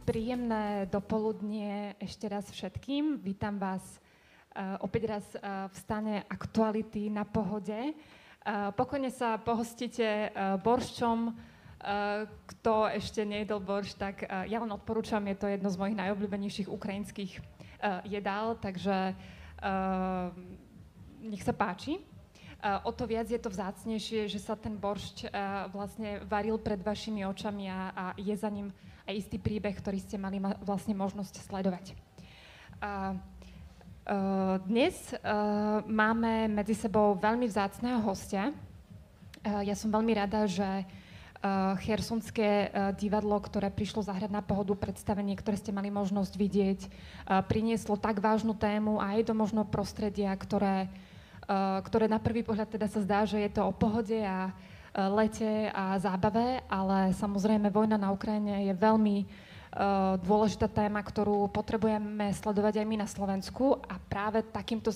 Príjemné dopoludnie ešte raz všetkým. Vítam vás opäť raz v stane Aktuality na Pohode. Pokojne sa pohostite borščom. Kto ešte nejedol boršč, tak ja len odporúčam, je to jedno z mojich najobľúbenejších ukrajinských jedál, takže nech sa páči. O to viac je to vzácnejšie, že sa ten boršč vlastne varil pred vašimi očami a je za ním aj istý príbeh, ktorý ste mali vlastne možnosť sledovať. Dnes máme medzi sebou veľmi vzácneho hostia. Ja som veľmi rada, že Chersonské divadlo, ktoré prišlo zahrať na Pohodu predstavenie, ktoré ste mali možnosť vidieť, prinieslo tak vážnu tému aj do možno prostredia, ktoré na prvý pohľad teda sa zdá, že je to o pohode a lete a zábave, ale samozrejme vojna na Ukrajine je veľmi dôležitá téma, ktorú potrebujeme sledovať aj my na Slovensku a práve takýmto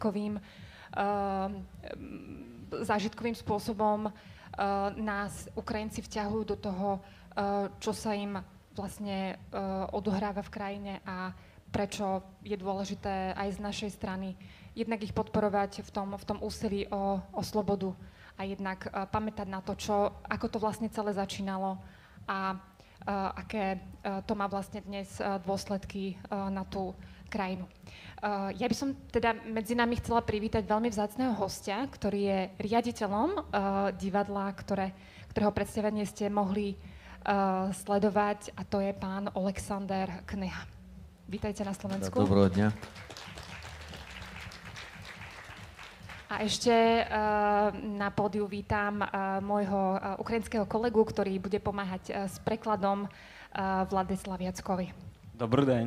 zážitkovým spôsobom nás Ukrajinci vťahujú do toho, čo sa im vlastne odohráva v krajine a prečo je dôležité aj z našej strany jednak ich podporovať v tom úsilí o slobodu a jednak pamätať na to, ako to vlastne celé začínalo a aké to má vlastne dnes dôsledky na tú krajinu. Ja by som teda medzi nami chcela privítať veľmi vzácneho hostia, ktorý je riaditeľom divadla, ktorého predstavenie ste mohli sledovať, a to je pán Alexander Kneha. Vítajte na Slovensku. Dobrého dňa. A ešte na pódiu vítam môjho ukrajinského kolegu, ktorý bude pomáhať s prekladom, Vladislav Jackovi. Dobrý deň.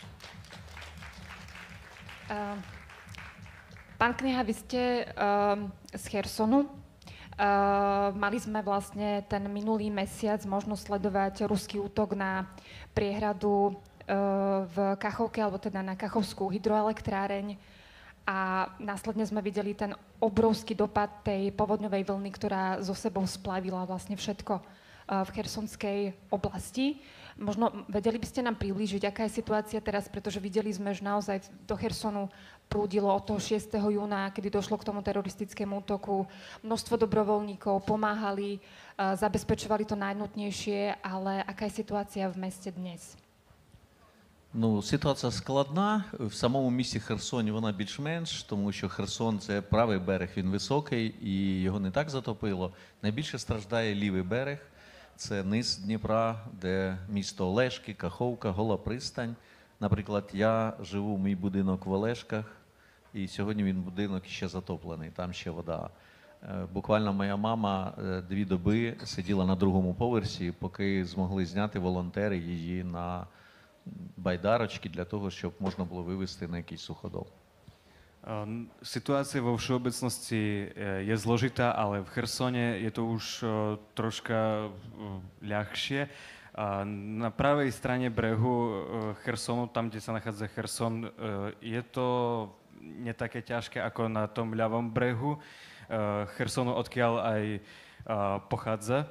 Pán Kneha, vy ste z Chersonu. Mali sme vlastne ten minulý mesiac možnosť sledovať ruský útok na priehradu v Kachovke, alebo teda na Kachovskú hydroelektráreň. A následne sme videli ten obrovský dopad tej povodňovej vlny, ktorá zo sebou splavila vlastne všetko v chersonskej oblasti. Možno vedeli by ste nám priblížiť, aká je situácia teraz, pretože videli sme, že naozaj do Chersonu prúdilo od toho 6. júna, kedy došlo k tomu teroristickému útoku. Množstvo dobrovoľníkov pomáhali, zabezpečovali to najnutnejšie, ale aká je situácia v meste dnes? Ну, ситуація складна. В самому місті Херсоні вона більш-менш, тому що Херсон – це правий берег, він високий, і його не так затопило. Найбільше страждає лівий берег. Це низ Дніпра, де місто Олешки, Каховка, Гола Пристань. Наприклад, я живу, мій будинок в Олешках, і сьогодні він будинок ще затоплений, там ще вода. Буквально моя мама 2 доби сиділа на другому поверсі, поки змогли зняти волонтери її на байдарочки для того, щоб можна було вивезти на якийсь суходол. Situácia vo všeobecnosti je zložitá, ale v Chersone je to už troška ľahšie. Na pravej strane brehu Chersonu, tam, kde sa nachádza Cherson, je to nie také ťažké ako na tom ľavom brehu Chersonu, odkiaľ aj pochádza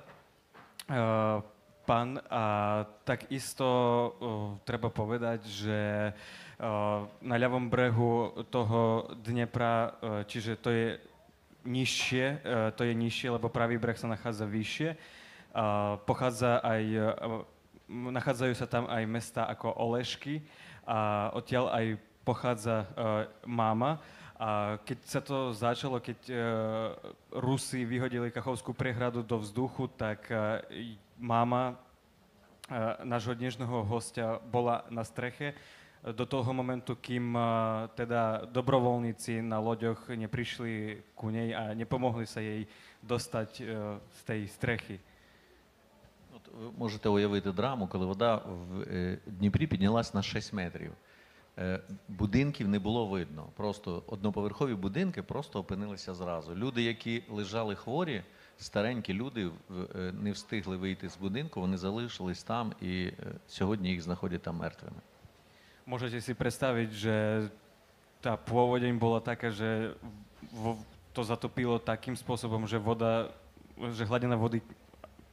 pán. A takisto treba povedať, že na ľavom brehu toho Dnepra, čiže to je nižšie, lebo pravý breh sa nachádza vyššie. Nachádzajú sa tam aj mesta ako Olešky a odtiaľ aj pochádza máma. A keď sa to začalo, keď Rusi vyhodili Kachovskú priehradu do vzduchu, tak máma nášho dnešného hostia bola na streche do toho momentu, kým teda dobrovoľníci na loďoch neprišli ku nej a nepomohli sa jej dostať z tej strechy. Ви можете уявити драму, коли вода в Дніпрі піднялась на 6 метрів. Будинків не було видно. Просто одноповерхові будинки просто опинилися зразу. Люди, які лежали хворі, старенькі люди, не встигли вийти з будинку, вони залишились там і сьогодні їх знаходять там мертвими. Môžete si predstaviť, že tá pôvodeň bola taká, že to zatopilo takým spôsobom, že hladina vody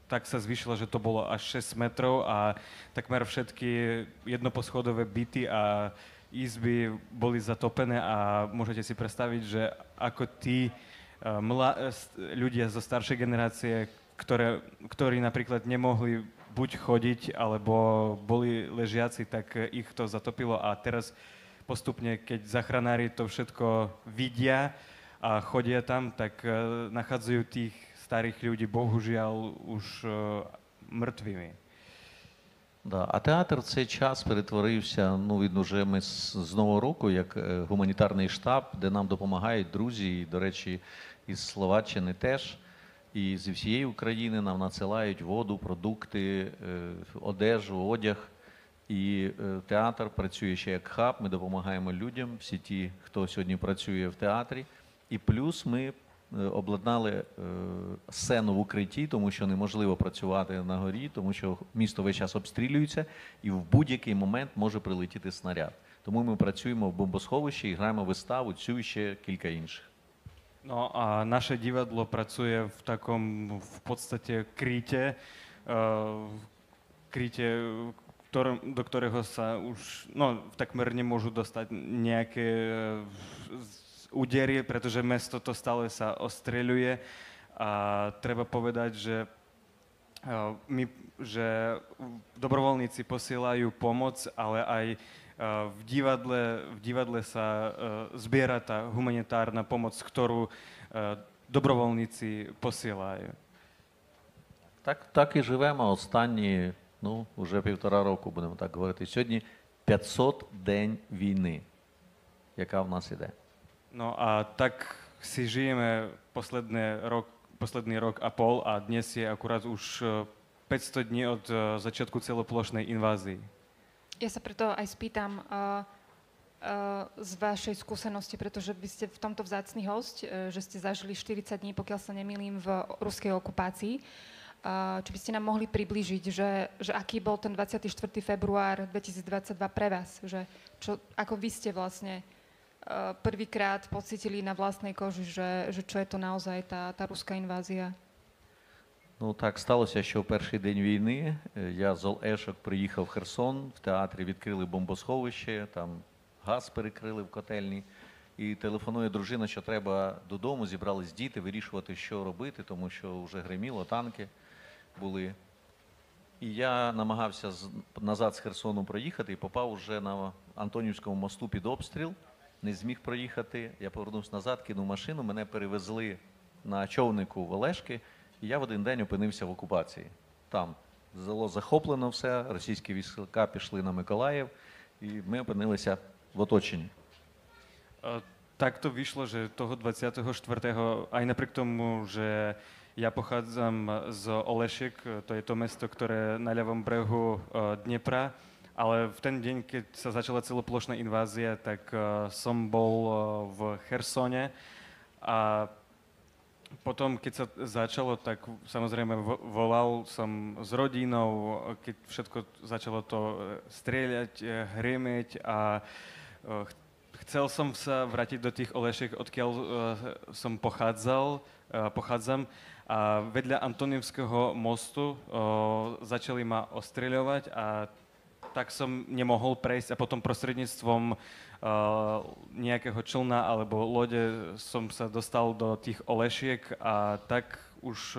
tak sa zvýšila, že to bolo až 6 metrov a takmer všetky jednoposchodové byty a izby boli zatopené a môžete si predstaviť, že ako tí ľudia zo staršej generácie, ktorí napríklad nemohli buď chodiť, alebo boli ležiaci, tak ich to zatopilo a teraz postupne, keď záchranári to všetko vidia a chodia tam, tak nachádzajú tých starých ľudí bohužiaľ už мертвими. Да. А театр в цей час перетворився, ну, видно, вже ми з Нового року, як гуманітарний штаб, де нам допомагають друзі, і, до речі, із Словаччини теж, і зі всієї України нам надсилають воду, продукти, одежу, одяг. І театр працює ще як хаб, ми допомагаємо людям, всі ті, хто сьогодні працює в театрі. І плюс ми обладнали сцену в укритті, тому що неможливо працювати на горі, тому що місто весь час обстрілюється і в будь-який момент може прилетіти снаряд. Тому ми працюємо в бомбосховищі і граємо виставу, цю і ще кілька інших. No a naše divadlo pracuje v takom v podstate kryte, do ktorého sa už takmer nemôžu dostať nejaké údery, pretože mesto to stále sa ostreľuje a treba povedať, že dobrovoľníci posielajú pomoc, ale aj v divadle sa zbiera tá humanitárna pomoc, ktorú dobrovoľníci posielajú. Так і живемо останні, вже 1,5 року, будемо так говорити. Сьогодні 500 день війни, яка в нас іде. No a tak si žijeme posledný rok a pol a dnes je akurát už 500 dní od začiatku celoplošnej invázie. Ja sa preto aj spýtam z vašej skúsenosti, pretože vy ste v tomto vzácny host, že ste zažili 40 dní, pokiaľ sa nemýlim, v ruskej okupácii. Či by ste nám mohli priblížiť, že aký bol ten 24. február 2022 pre vás? Ako vy ste vlastne prvýkrát pocítili na vlastnej koži, že čo je to naozaj tá ruská invázia? Ну так сталося, що в перший день війни я з Олешок приїхав в Херсон, в театрі відкрили бомбосховище, там газ перекрили в котельні. І телефонує дружина, що треба додому, зібрались діти, вирішувати, що робити, тому що вже гриміло, танки були. І я намагався назад з Херсону проїхати і попав уже на Антонівському мосту під обстріл. Не зміг проїхати, я повернувся назад, кинув машину, мене перевезли на човнику в Олешки, і я в один день опинився в окупації. Там було захоплено все, російські війська пішли на Миколаїв, і ми опинилися в оточенні. Tak to vyšlo, že toho 24. aj napriek tomu, že ja pochádzam z Olešiek, to je to mesto, ktoré na ľavom brehu Dnepra, ale v ten deň, keď sa začala celoplošná invázia, tak som bol v Chersone a potom, keď sa začalo, tak samozrejme volal som s rodinou, keď všetko začalo to strieľať, hriemeť a chcel som sa vrátiť do tých Olešiek, odkiaľ som pochádzam a vedľa Antonivského mostu začali ma ostreľovať a tak som nemohol prejsť a potom prostredníctvom nejakého člna alebo lode som sa dostal do tých Olešiek a tak už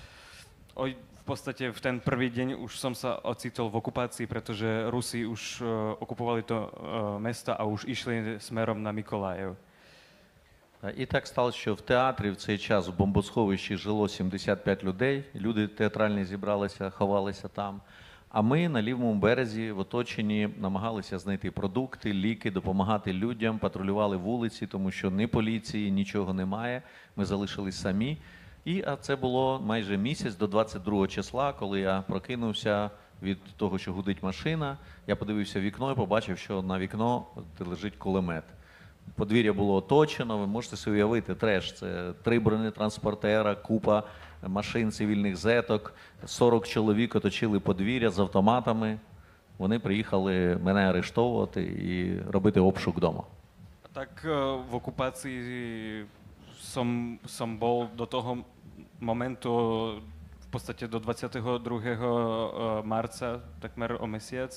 v podstate v ten prvý deň už som sa ocitol v okupácii, pretože Rusi už okupovali to mesto a už išli smerom на Миколаїв. І так сталося, що в театрі в цей час в бомбосховищі жило 75 людей, люди театральні зібралися, ховалися там. А ми на лівому березі в оточенні намагалися знайти продукти, ліки, допомагати людям, патрулювали вулиці, тому що ні поліції, нічого немає, ми залишились самі. А це було майже місяць до 22 числа, коли я прокинувся від того, що гудить машина, я подивився в вікно і побачив, що на вікно лежить кулемет. Подвір'я було оточено, ви можете собі уявити, треш, це 3 бронетранспортера, купа машин, цивільних зеток, 40 чоловік оточили подвір'я з автоматами. Вони приїхали мене арештовувати і робити обшук вдома. Tak v okupácii som bol do toho momentu v podstate do 22. marca, takmer o mesiac.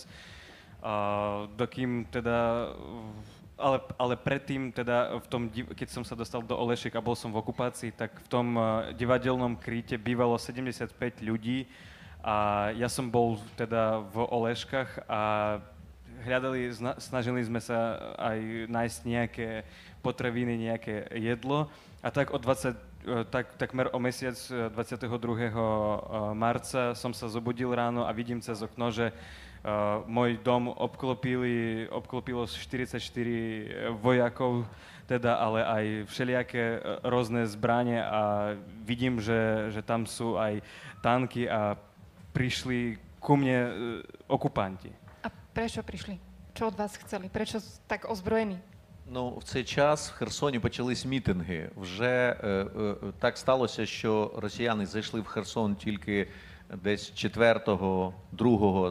Dokým teda, ale predtým teda, keď som sa dostal do Olešiek a bol som v okupácii, tak v tom divadelnom kríte bývalo 75 ľudí a ja som bol teda v Oleškách a snažili sme sa aj nájsť nejaké potraviny, nejaké jedlo. A tak takmer o mesiac 22. marca som sa zobudil ráno a vidím cez okno, že môj dom obklopilo 44 vojakov, teda, ale aj všelijaké rôzne zbranie a vidím, že tam sú aj tanky a prišli ku mne okupanti. A prečo prišli? Čo od vás chceli? Prečo tak озброєні? Ну, в цей час в Херсоні почались мітинги. Вже так сталося, що росіяни зайшли в Херсон тільки десь 4-2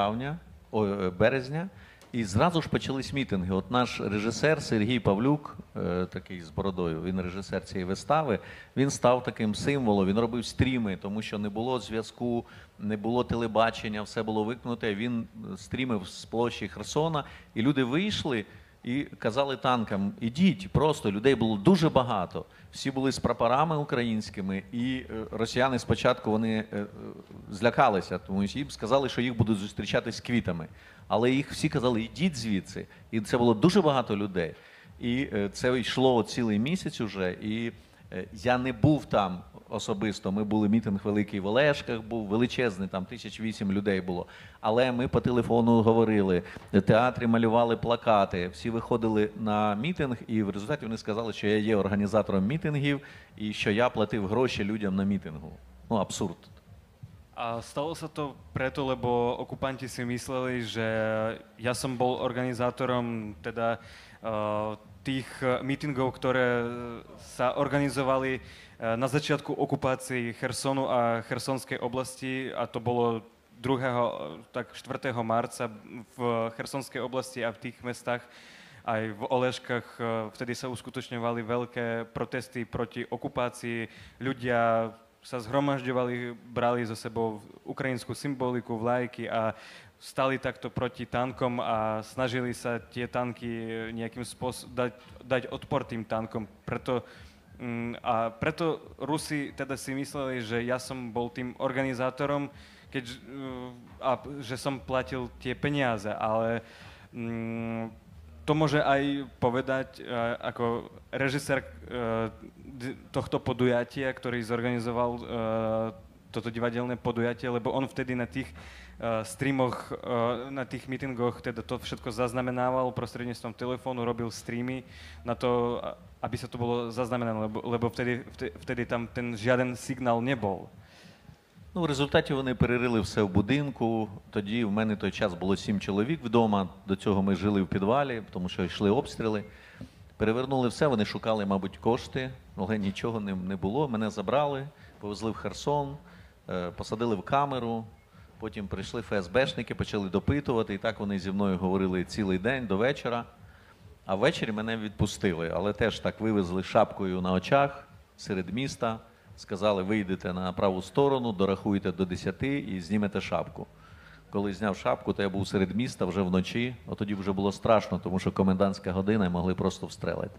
березня, і зразу ж почались мітинги. От наш режисер Сергій Павлюк, такий з бородою, він режисер цієї вистави, він став таким символом, він робив стріми, тому що не було зв'язку, не було телебачення, все було викнуте. Він стрімив з площі Херсона, і люди вийшли і казали танкам, ідіть, просто людей було дуже багато. Всі були з прапорами українськими, і росіяни спочатку вони злякалися, тому що їм сказали, що їх будуть зустрічати з квітами. Але їх всі казали, ідіть звідси. І це було дуже багато людей. І це йшло цілий місяць уже, і я не був там особисто. Ми були, мітинг великий в Олешках був, величезний, там 1008 людей було. Але ми по телефону говорили, в театрі малювали плакати, всі виходили на мітинг, і в результаті вони сказали, що я є організатором мітингів, і що я платив гроші людям на мітингу. Ну, абсурд. A stalo sa to preto, lebo okupanti si mysleli, že ja som bol organizátorom teda tých mítingov, ktoré sa organizovali na začiatku okupácií Chersonu a Chersonskej oblasti, a to bolo 4. marca v Chersonskej oblasti a v tých mestách aj v Oleškách. Vtedy sa uskutočňovali veľké protesty proti okupácii. Ľudia sa zhromažďovali, brali so sebou ukrajinskú symboliku, vlajky a stali takto proti tankom a snažili sa tie tanky nejakým spôsobom dať odpor tým tankom. Preto Rusi teda si mysleli, že ja som bol tým organizátorom, že som platil tie peniaze, ale to môže aj povedať ako režisér tohto podujatia, ktorý zorganizoval toto divadelné podujatie, lebo on vtedy na tých streamoch, na tých mítingoch teda to všetko zaznamenával prostredníctvom telefónu, robil streamy na to, aby sa to bolo zaznamenané, lebo vtedy tam ten žiaden signál nebol. Ну, в результаті вони перерили все в будинку. Тоді в мене той час було 7 чоловік вдома. До цього ми жили в підвалі, тому що йшли обстріли. Перевернули все, вони шукали, мабуть, кошти, але нічого не було. Мене забрали, повезли в Херсон, посадили в камеру. Потім прийшли ФСБшники, почали допитувати. І так вони зі мною говорили цілий день до вечора. А ввечері мене відпустили. Але теж так вивезли шапкою на очах серед міста. Сказали, вийдете на праву сторону, дорахуєте до 10 і знімете шапку. Коли зняв шапку, то я був серед міста вже вночі. От тоді вже було страшно, тому що комендантська година і могли просто встрелити.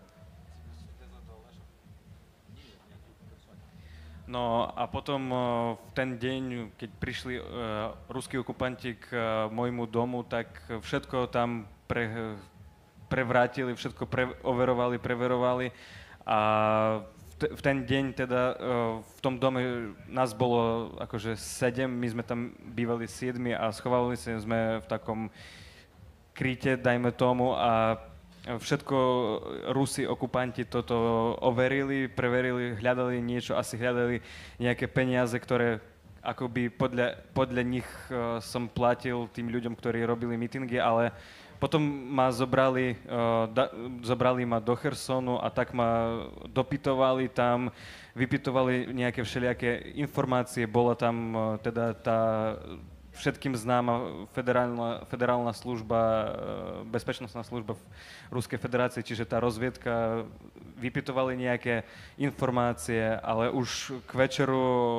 No a potom v ten deň, keď prišli ruskí okupanti k môjmu domu, tak všetko tam prevrátili, všetko overovali, preverovali a v ten deň teda v tom dome nás bolo akože 7, my sme tam bývali 7 a schovali sme v takom kryte, dajme tomu, a všetko Rusi, okupanti toto overili, preverili, hľadali niečo, asi hľadali nejaké peniaze, ktoré akoby podľa nich som platil tým ľuďom, ktorí robili mítingy, ale potom ma zobrali ma do Chersonu a tak ma dopytovali tam, vypytovali nejaké všelijaké informácie, bola tam teda tá všetkým známa federálna služba, bezpečnostná služba v Ruskej federácii, čiže tá rozviedka, vypytovali nejaké informácie, ale už k večeru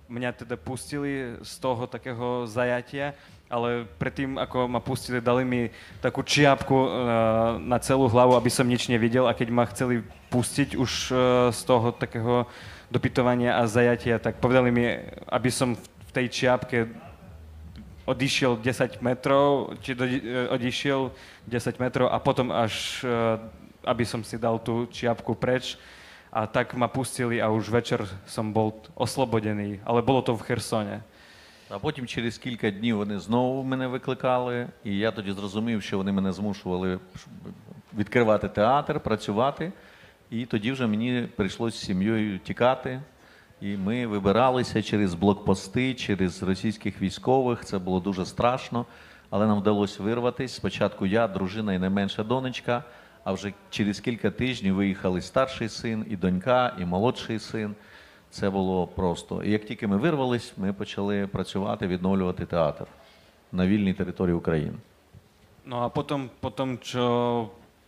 mňa teda pustili z toho takého zajatia, ale predtým, ako ma pustili, dali mi takú čiapku na celú hlavu, aby som nič nevidel, a keď ma chceli pustiť už z toho takého dopytovania a zajatia, tak povedali mi, aby som v tej čiapke odišiel 10 metrov, odišiel 10 metrov a potom až, aby som si dal tú čiapku preč. A tak ma pustili a už večer som bol oslobodený, але було то в Херсоні. А потім через кілька днів вони знову мене викликали, і я тоді зрозумів, що вони мене змушували відкривати театр, працювати. І тоді вже мені прийшлося з сім'єю тікати. І ми вибиралися через блокпости, через російських військових. Це було дуже страшно, але нам вдалося вирватися. Спочатку я, дружина і найменша донечка, а вже через кілька тижнів виїхали старший син, і донька, і молодший син. Це було просто. І як тільки ми вирвались, ми почали працювати, відновлювати театр на вільній території України. No a potom čo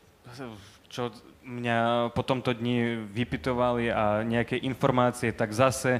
mňa po tomto dni vypytovali a nejaké informácie, tak zase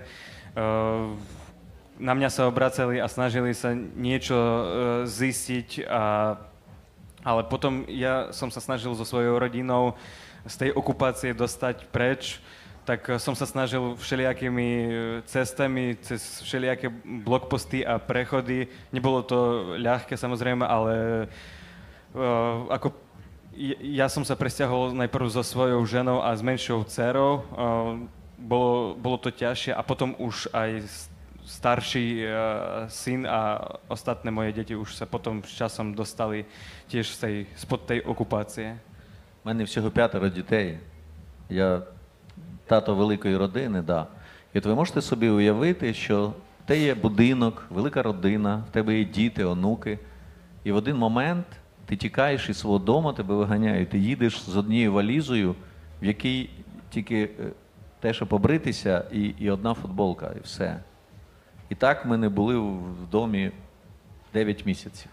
na mňa sa obracali a snažili sa niečo zistiť, ale potom ja som sa snažil so svojou rodinou z tej okupácie dostať preč, tak som sa snažil všelijakými cestami, cez všelijaké blokposty a prechody. Nebolo to ľahké samozrejme, ale ako ja som sa presťahol najprv so svojou ženou a s menšou dcerou. Bolo to ťažšie a potom už aj starší syn a ostatné moje deti už sa potom s časom dostali tiež spod tej okupácie. У мене всього 5 дітей. Я тато великої родини, да. І от ви можете собі уявити, що в тебе є будинок, велика родина, в тебе є діти, онуки, і в один момент ти тікаєш із свого дому, тебе виганяють, ти їдеш з однією валізою, в якій тільки те, що побритися, і одна футболка, і все. І так ми не були в домі 9 місяців.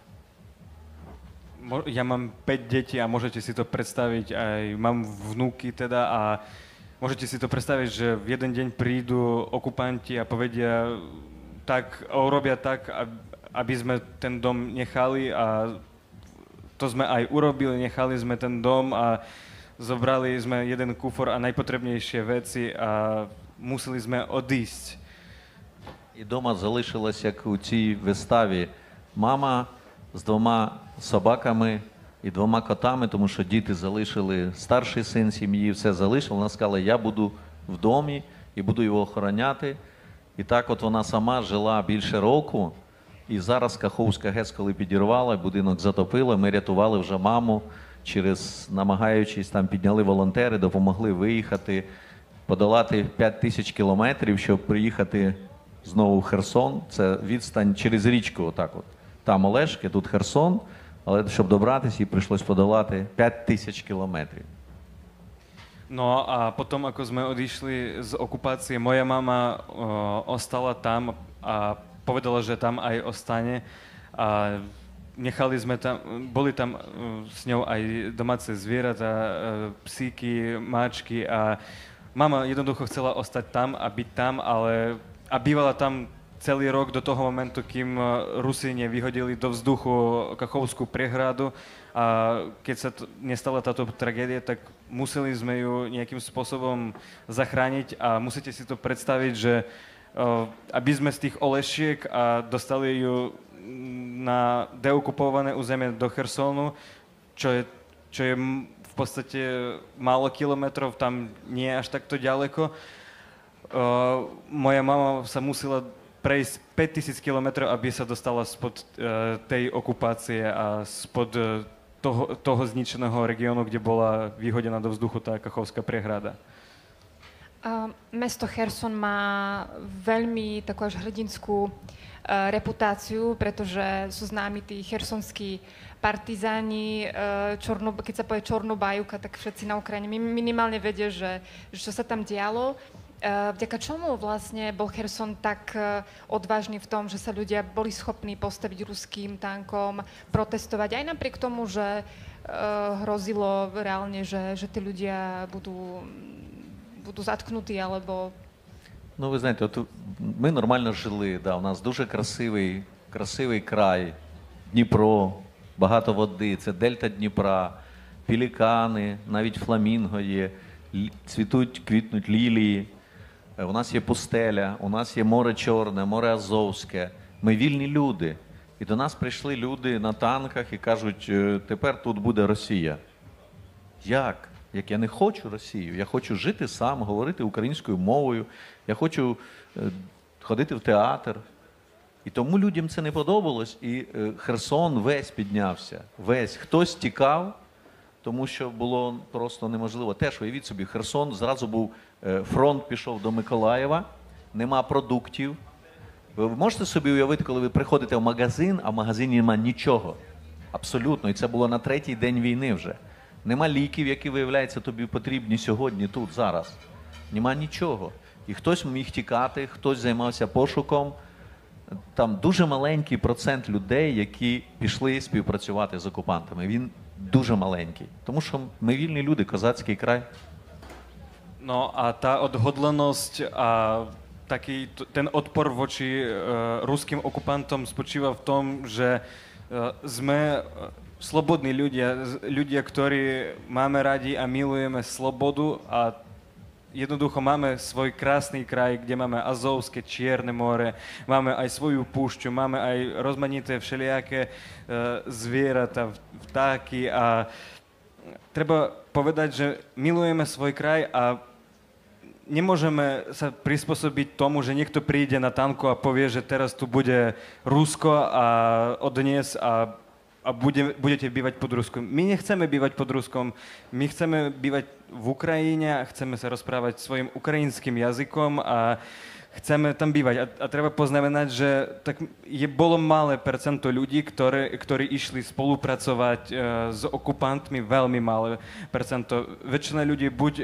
Ja mám 5 detí a môžete si to predstaviť, aj mám vnúky teda a môžete si to predstaviť, že v jeden deň prídu okupanti a povedia tak, urobia tak, aby sme ten dom nechali, a to sme aj urobili, nechali sme ten dom a zobrali sme jeden kufor a najpotrebnejšie veci a museli sme odísť. І дома залишилась, як у цій виставі, мама з 2 собаками і 2 котами, тому що діти залишили, старший син сім'ї, все залишив. Вона сказала, я буду в домі і буду його охороняти. І так от вона сама жила більше року. І зараз Каховська ГЕС, коли підірвала, будинок затопило, ми рятували вже маму, намагаючись, там підняли волонтери, допомогли виїхати, подолати 5000 кілометрів, щоб приїхати знову в Херсон. Це відстань через річку, отак от. Там Олешки, тут Херсон, але щоб добратися, їй прийшлось подолати 5000 кілометрів. No a potom, ako sme odišli z okupácie, moja mama ostala tam a povedala, že tam aj ostane. A nechali sme tam, boli tam s ňou aj domáce zvieratá, psíky, máčky a mama jednoducho chcela ostať tam a byť tam, ale a bývala tam celý rok do toho momentu, kým Rusi nevyhodili do vzduchu Kachovskú priehradu, a keď sa nestala táto tragédia, tak museli sme ju nejakým spôsobom zachrániť a musíte si to predstaviť, že aby sme z tých Olešiek a dostali ju na deokupované územie do Chersonu, čo je v podstate málo kilometrov, tam nie je až takto ďaleko. Moja mama sa musela prejsť 5000 kilometrov, aby sa dostala spod tej okupácie a spod toho zničeného regiónu, kde bola vyhodená do vzduchu tá Kachovská priehrada. Mesto Cherson má veľmi takú až hrdinskú reputáciu, pretože sú známi tí chersonskí partizáni, keď sa povie Čornobajúka, tak všetci na Ukrajine minimálne vedia, že čo sa tam dialo. Vďaka čomu vlastne bol Cherson tak odvážny v tom, že sa ľudia boli schopní postaviť ruským tankom, protestovať, aj napriek tomu, že hrozilo reálne, že tí ľudia budú zatknutí, alebo... Ну, ви знаєте, от ми нормально жили, да, у нас дуже красивий край, Дніпро, багато води, це дельта Дніпра, пелікани, навіть фламінго є, цвітуть, квітнуть лілії, у нас є пустеля, у нас є море Чорне, море Азовське, ми вільні люди. І до нас прийшли люди на танках і кажуть, тепер тут буде Росія. Як? Як я не хочу Росію, я хочу жити сам, говорити українською мовою, я хочу ходити в театр. І тому людям це не подобалось, і Херсон весь піднявся, весь. Хтось тікав, тому що було просто неможливо. Теж уявіть собі, Херсон зразу був, фронт пішов до Миколаєва, нема продуктів. Ви можете собі уявити, коли ви приходите в магазин, а в магазині нема нічого. Абсолютно. І це було на 3-й день війни вже. Нема ліків, які, виявляється, тобі потрібні сьогодні, тут, зараз. Нема нічого. І хтось міг тікати, хтось займався пошуком. Там дуже маленький процент людей, які пішли співпрацювати з окупантами. Він дуже маленький. Тому що ми вільні люди, козацький край. No a tá odhodlanosť a ten odpor voči ruským okupantom spočíva v tom, že sme slobodní ľudia, ktorí máme radi a milujeme slobodu a jednoducho máme svoj krásny kraj, kde máme Azovské, Čierne more, máme aj svoju púšťu, máme aj rozmanité všelijaké zvieratá, vtáky a treba povedať, že milujeme svoj kraj a nemôžeme sa prispôsobiť tomu, že niekto príde na tanku a povie, že teraz tu bude Rusko a odnes a budete bývať pod Ruskom. My nechceme bývať pod Ruskom, my chceme bývať v Ukrajine a chceme sa rozprávať svojim ukrajinským jazykom a chceme tam bývať. A treba poznamenať, že bolo malé percento ľudí, ktorí išli spolupracovať s okupantmi, veľmi malé percento. Väčšina ľudí buď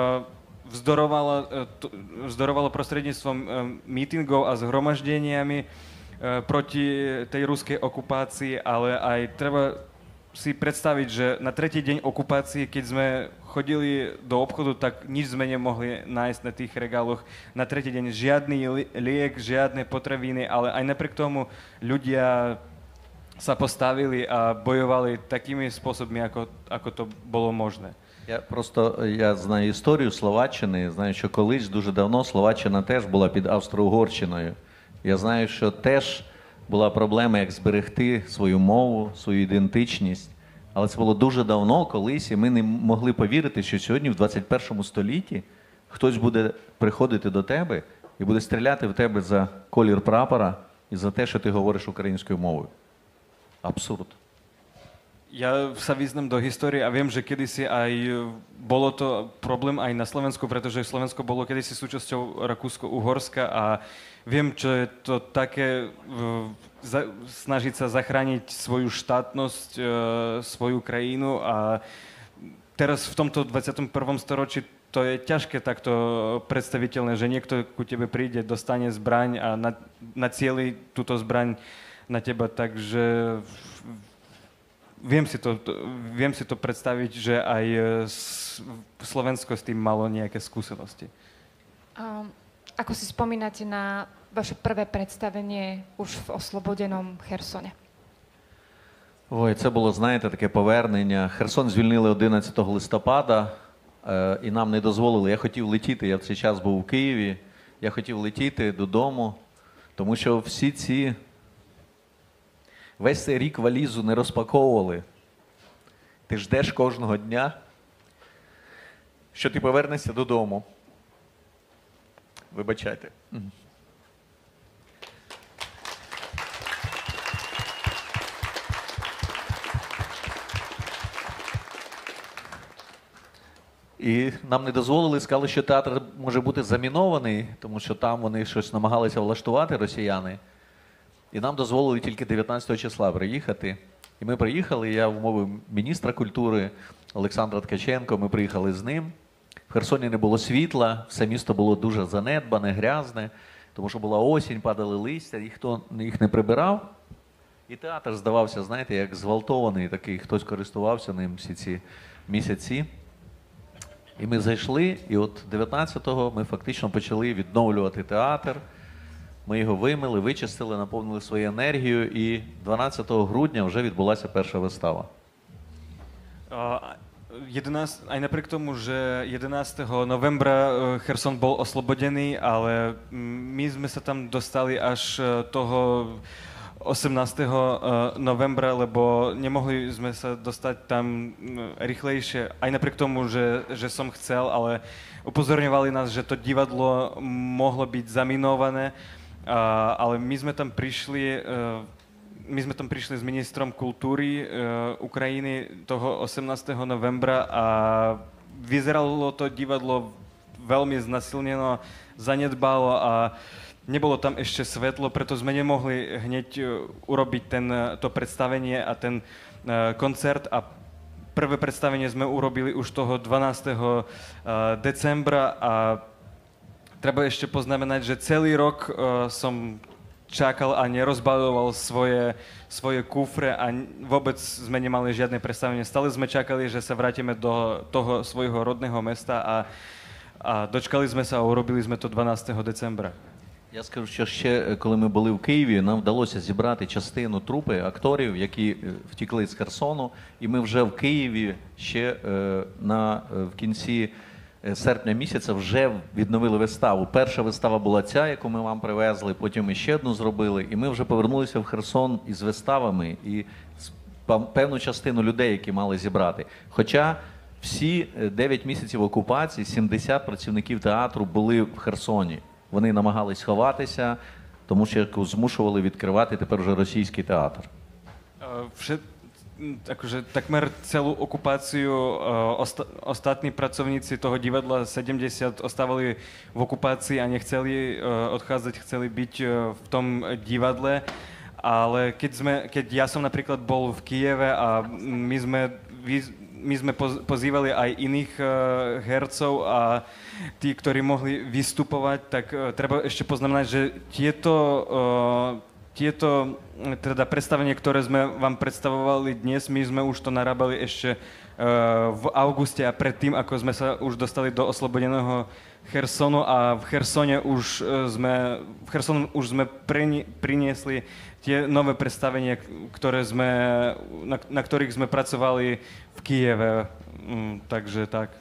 vzdorovalo prostredníctvom mítingov a zhromaždeniami proti tej ruskej okupácii, ale aj treba si predstaviť, že na 3. deň okupácie, keď sme chodili do obchodu, tak nič sme nemohli nájsť na tých regáloch. Na 3. deň žiadny liek, žiadne potraviny, ale aj napriek tomu ľudia sa postavili a bojovali takými spôsobmi, ako to bolo možné. Я знаю історію Словаччини, знаю, що колись дуже давно Словаччина теж була під Австро-Угорщиною. Я знаю, що теж була проблема, як зберегти свою мову, свою ідентичність. Але це було дуже давно, колись, і ми не могли повірити, що сьогодні, в 21 столітті, хтось буде приходити до тебе і буде стріляти в тебе за колір прапора і за те, що ти говориш українською мовою. Абсурд. Ja sa vyznam do histórie a viem, že kedysi aj bolo to problém aj na Slovensku, pretože Slovensko bolo kedysi súčasťou Rakúsko-Uhorska a viem, čo je to také snažiť sa zachrániť svoju štátnosť, svoju krajinu a teraz v tomto 21. storočí to je ťažké takto predstaviteľné, že niekto ku tebe príde, dostane zbraň a nacieli túto zbraň na teba, takže viem si to predstaviť, že aj Slovensko s tým malo nejaké skúsenosti. Ako si spomínate na vaše prvé представлення už в освободеному Херсоні? Ой, це було, знаєте, таке повернення. Херсон звільнили 11 листопада, і нам не дозволили. Я хотів летіти, я в цей час був у Києві, я хотів летіти додому, тому що весь цей рік валізу не розпаковували. Ти ждеш кожного дня, що ти повернешся додому. Вибачайте. І нам не дозволили, сказали, що театр може бути замінований, тому що там вони щось намагалися влаштувати, росіяни. І нам дозволили тільки 19 числа приїхати. І ми приїхали, я вмовив міністра культури Олександра Ткаченко, ми приїхали з ним. В Херсоні не було світла, все місто було дуже занедбане, грязне, тому що була осінь, падали листя, ніхто їх не прибирав. І театр здавався, знаєте, як зґвалтований такий, хтось користувався ним всі ці місяці. І ми зайшли, і от 19-го ми фактично почали відновлювати театр. Ми його вимили, вичистили, наповнили свою енергію, і 12 грудня вже відбулася перша вистава. Aj napriek tomu, že 11. novembra Cherson bol oslobodený, ale my sme sa tam dostali až toho 18. novembra, lebo nemohli sme sa dostať tam rýchlejšie. Aj napriek tomu, že som chcel, ale upozorňovali nás, že to divadlo mohlo byť zaminované, ale my sme tam prišli s ministrom kultúry Ukrajiny toho 18. novembra a vyzeralo to divadlo veľmi znasilneno, zanedbalo a nebolo tam ešte svetlo, preto sme nemohli hneď urobiť to predstavenie a ten koncert a prvé predstavenie sme urobili už toho 12. decembra a treba ešte poznamenať, že celý rok som čakal a nerozbaľoval svoje kufre a vôbec sme nemali žiadne predstavenie. Stále sme čakali, že sa vrátime do toho svojho rodného mesta a dočkali sme sa a urobili sme to 12. decembra. Я скажу, що ще, коли ми були в Києві, нам вдалося зібрати частину трупи акторів, які втекли з Херсону, і ми вже в Києві ще в кінці серпня місяця вже відновили виставу. Перша вистава була ця, яку ми вам привезли, потім ми ще одну зробили, і ми вже повернулися в Херсон із виставами і з певну частину людей, які мали зібрати. Хоча всі 9 місяців окупації 70 працівників театру були в Херсоні. Вони намагались ховатися, тому що змушували відкривати тепер вже російський театр. Akože takmer celú okupáciu ostatní pracovníci toho divadla 70 ostávali v okupácii a nechceli odchádzať, chceli byť v tom divadle. Ale keď ja som napríklad bol v Kyjeve a my sme pozývali aj iných hercov a tí, ktorí mohli vystupovať, tak treba ešte poznamenať, že tieto teda predstavenie, ktoré sme vám predstavovali dnes, my sme už to narábali ešte v auguste a predtým, ako sme sa už dostali do oslobodeného Chersonu a v Chersone už sme priniesli tie nové predstavenia, na ktorých sme pracovali v Kyjeve. Takže tak.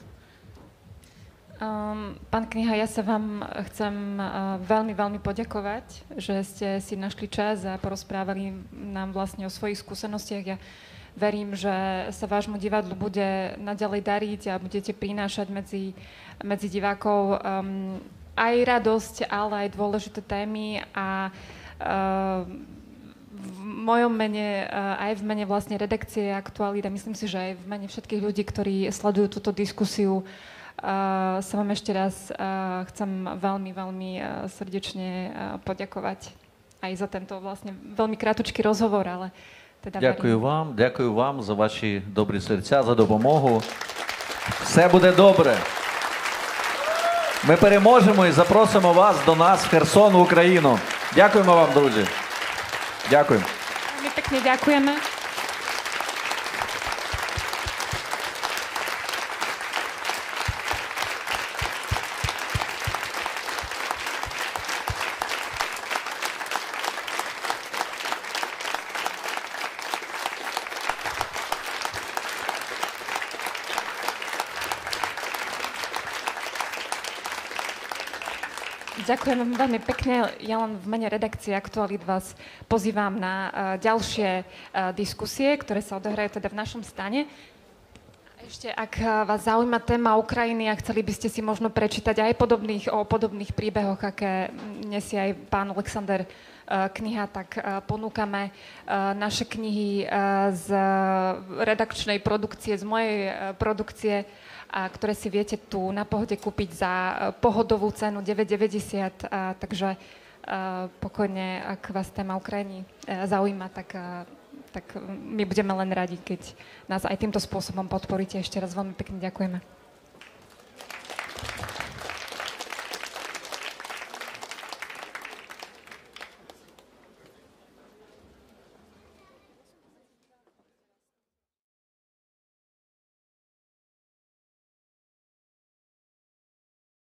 Pán Kniha, ja sa vám chcem veľmi, veľmi poďakovať, že ste si našli čas a porozprávali nám vlastne o svojich skúsenostiach. Ja verím, že sa vášmu divadlu bude naďalej dariť a budete prinášať medzi divákov aj radosť, ale aj dôležité témy a v mojom mene, aj v mene vlastne redakcie Aktualít a myslím si, že aj v mene všetkých ľudí, ktorí sledujú túto diskusiu, sa vám ešte raz chcem veľmi, veľmi srdečne poďakovať aj za tento vlastne veľmi krátučký rozhovor, ale teda Дякую вам за ваші добрі серця, за допомогу. Все буде добре. Ми переможемо і запросимо вас до нас в Херсон, в Україну. Дякуємо вам, друзі. Дякую. Veľmi pekne ďakujeme. Ďakujem veľmi pekne. Ja len v mene redakcie Aktualít vás pozývam na ďalšie diskusie, ktoré sa odohrajú teda v našom stane. Ešte, ak vás zaujíma téma Ukrajiny a chceli by ste si možno prečítať aj o podobných príbehoch, aké nesie aj pán Alexander Kniha, tak ponúkame naše knihy z redakčnej produkcie, z mojej produkcie, ktoré si viete tu na Pohode kúpiť za pohodovú cenu 9,90. Takže pokojne, ak vás téma Ukrajiny zaujíma, tak my budeme len radi, keď nás aj týmto spôsobom podporíte. Ešte raz veľmi pekne ďakujeme.